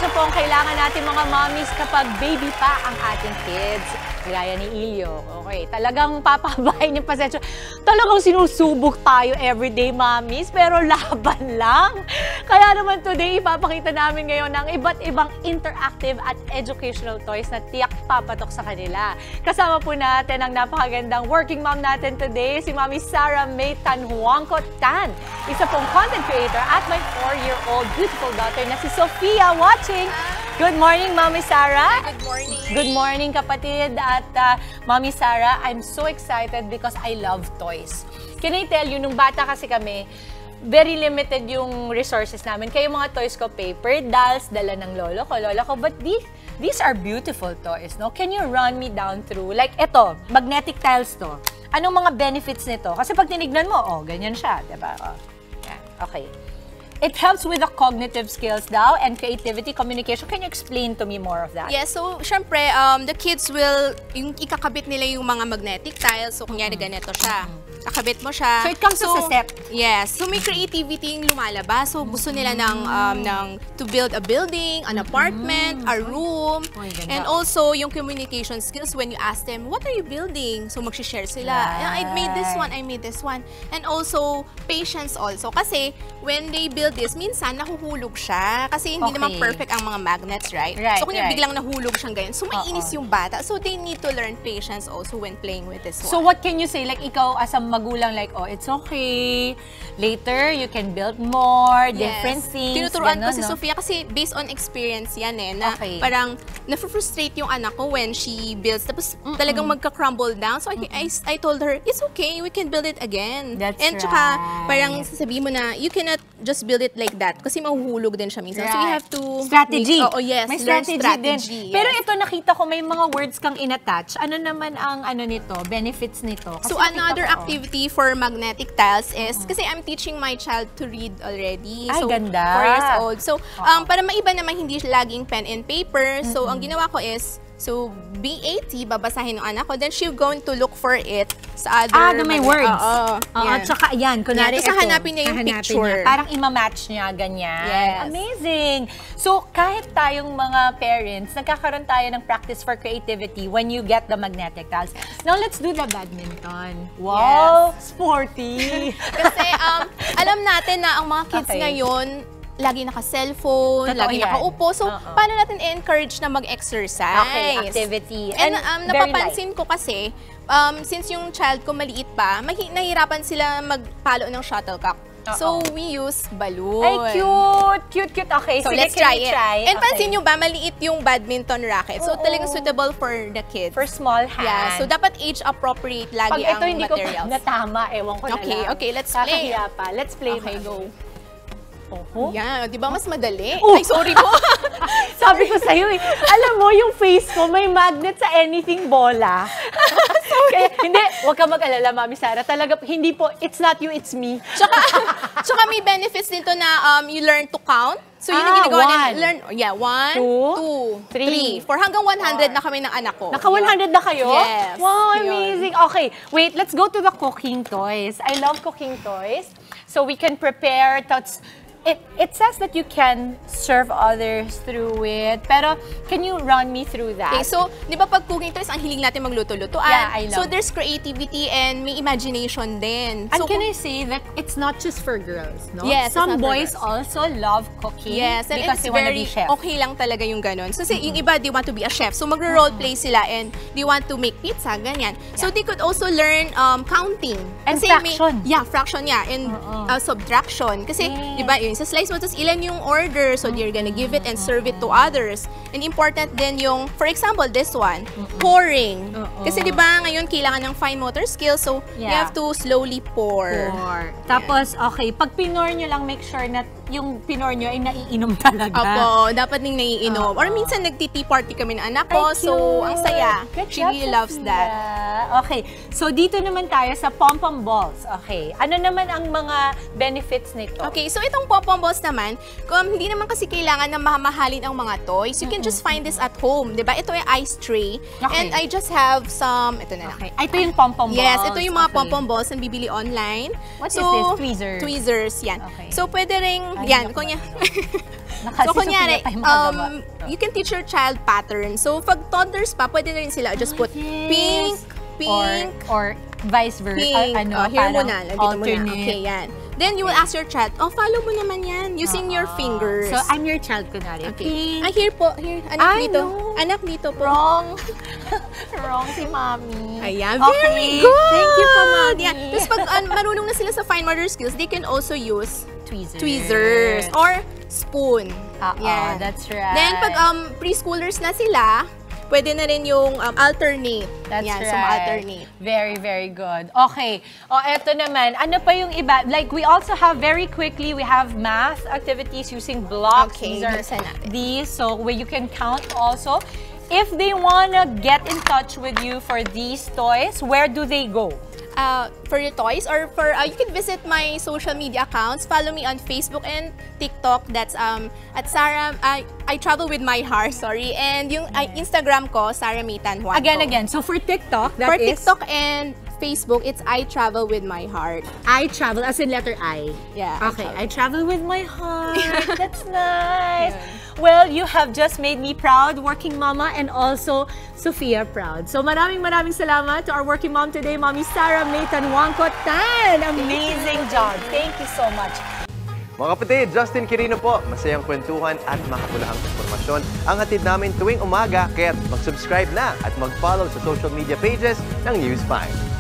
na po ang kailangan natin mga mommies kapag baby pa ang ating kids. Gaya ni Ilyo. Okay, talagang papabahay niya pasensya. Talagang sinusubok tayo everyday, mommies, pero laban lang. Kaya naman today, ipapakita namin ngayon ng iba't ibang interactive at educational toys na tiyak papatok sa kanila. Kasama po natin ang napakagandang working mom natin today, si Mami Sarah May Tanhuangco Tan. Isa pong content creator at my 4-year-old beautiful daughter na si Sofia watching. Good morning, Mami Sarah. Good morning. Good morning, kapatid. At Mami Sarah, I'm so excited because I love toys. Can I tell you, nung bata kasi kami, very limited yung resources namin. Kaya yung mga toys ko, paper dolls, dala ng lolo ko, lola ko. But these are beautiful toys, no? Can you run me down through? Like, ito, magnetic tiles to. Anong mga benefits nito? Kasi pag tinignan mo, oh, ganyan siya, diba? Oh, yan. Okay. It helps with the cognitive skills daw and creativity, communication. Can you explain to me more of that? Yeah, so syempre, the kids will, yung ikakabit nila yung mga magnetic tiles. So, kunyari ganito siya. Kakabit mo siya. So, it comes as a set. Yes. So, may creativity yung lumalabas. So, gusto nila to build a building, an apartment, a room. Oh, and also, yung communication skills when you ask them, what are you building? So, mag-share sila. I made this one, I made this one. And also, patience also. Kasi, when they build this, minsan nahuhulog siya. Kasi hindi naman perfect ang mga magnets, right? So, kung biglang nahulog siyang ganyan, so maiinis yung bata. So, they need to learn patience also when playing with this one. So, what can you say? Like, ikaw as a magulang, like, oh, it's okay. Later, you can build more, different things. Tinuturuan ko si Sofia kasi based on experience yan eh. Na parang, na-frustrate yung anak ko when she builds. Tapos, talagang magka-crumble down. So, I told her, it's okay, we can build it again. And tsaka, parang sasabihin mo na, you cannot just build it like that kasi mahuhulog din siya minsan. So, you have to... Strategy. Yes, may strategy din. Yes. Pero ito, nakita ko may mga words kang inattach. Ano naman ang nito, benefits nito? Kasi so, another activity for magnetic tiles is, kasi I'm teaching my child to read already. Ay, so, ganda. 4 years old. So, para maiba naman hindi laging pen and paper, so, ang ginawa ko is, so, BAT, babasahin ng anak ko, then she'll going to look for it sa other... may words. Yan. Tsaka yan, kunwari ito. Hanapin niya yung picture. Parang ima-match niya, ganyan. Yes. Amazing! So, kahit tayong mga parents, nagkakaroon tayo ng practice for creativity when you get the magnetic tiles. Now, let's do the badminton. Wow! Yes. Sporty! Kasi, alam natin na ang mga kids ngayon, lagi naka-cellphone, lagi nakaupo. So, paano natin i-encourage na mag-exercise? Okay, activity. And napapansin ko kasi, since yung child ko maliit pa, nahihirapan sila magpalo ng shuttlecock. So, we use balloon. Ay, cute! Cute. Okay, so sige, let's try it. And pansin nyo ba, maliit yung badminton racket. So, talagang suitable for the kids. For small hands. Yeah, so dapat age-appropriate lagi ang materials. Pag ito hindi ko natama, ewan ko na lang. Okay, let's play. Kakahiya pa. Let's play. Okay, go. Yeah, di ba mas madali? Ay, sorry po. Sabi ko sa'yo eh. Alam mo, yung face ko, may magnet sa anything bola. Kaya, hindi, huwag ka mag-alala, Mami Sarah. Talaga, hindi po, it's not you, it's me. Tsaka may benefits dito na you learn to count. So, yun yung ginagawa na learn. Yeah, 1, 2, 3, 4. Hanggang 100 na kami ng anak ko. Naka 100 na kayo? Yes. Wow, amazing. Okay, wait, let's go to the cooking toys. I love cooking toys. So, we can prepare. It says that you can serve others through it. Pero, can you run me through that? Okay, so, di ba pag cooking toys, ang hiling natin magluto-lutoan. Yeah, I love. So, there's creativity and may imagination din. And so, can I say that it's not just for girls, no? Yes, some boys also love cooking. Yes, and because it's they want to very be chef. okay lang talaga yung ganun. So, yung iba, they want to be a chef. So, magro-role play sila and they want to make pizza, ganyan. So, they could also learn counting. And kasi fraction. Fraction, and subtraction. Kasi, di ba, yun, sa slice mo, tapos ilan yung order, so you're gonna give it and serve it to others. And important din yung, for example, this one, pouring. Kasi di ba ngayon kailangan ng fine motor skills, so you have to slowly pour. Tapos, okay, pag pinor nyo lang, make sure na yung pinor nyo ay naiinom talaga. Opo, dapat ding naiinom. Or minsan nagti-tea party kami ng anak ko, so ang saya. She really loves that. Okay, so dito naman tayo sa pom-pom balls. Okay, ano naman ang mga benefits nito? Okay, so itong pom-pom balls naman, hindi naman kasi kailangan na mamahalin ang mga toys. You can just find this at home, di ba? Ito ay ice tray. And I just have some, ito na lang. Okay, ito yung pom-pom balls. Yes, ito yung mga pom-pom balls na bibili online. What is this? Tweezers? Tweezers, yan. Okay. So, pwede ring yan, kunya. So, kunyari, you can teach your child patterns. So, pag toddlers pa, pwede na rin sila just put pink, or vice versa. pink. Here muna, nandito muna. alternate. Okay, yan. Then, you will ask your child, follow mo naman yan using your fingers. So, I'm your child, kunwari. Okay. Here po. Here. Anak dito. No. Anak dito po. Wrong. Wrong si Mommy. Ayan. Okay. Very good. Thank you po, Mommy. Yan. Tapos pag marunong na sila sa fine motor skills, they can also use Tweezers. or spoon. Yan. That's right. Then pag preschoolers na sila, pwede na rin yung alternate. That's yan, right. so alternate. Very, very good. Okay. Eto naman. Ano pa yung iba? Like, we also have, very quickly, we have math activities using blocks. Okay, These are these, so where you can count also. If they wanna get in touch with you for these toys, where do they go? For your toys or for you can visit my social media accounts. Follow me on Facebook and TikTok. That's at Sarah. I travel with my heart. Sorry, and yung Instagram ko Sarah May Tanhuan. Again. So for TikTok, for TikTok and Facebook, it's I travel with my heart. I travel as in letter I. Yeah. Okay, I travel with my heart. That's nice. Well, you have just made me proud, working mama, and also Sophia proud. So maraming salamat to our working mom today, Mommy Sarah May Tanhuan-Tan. Amazing job. Thank you so much. Mga kapatid, Justin Quirino po. Masayang kwentuhan at makapulahang informasyon ang hatid namin tuwing umaga. Kaya mag-subscribe na at mag-follow sa social media pages ng News 5.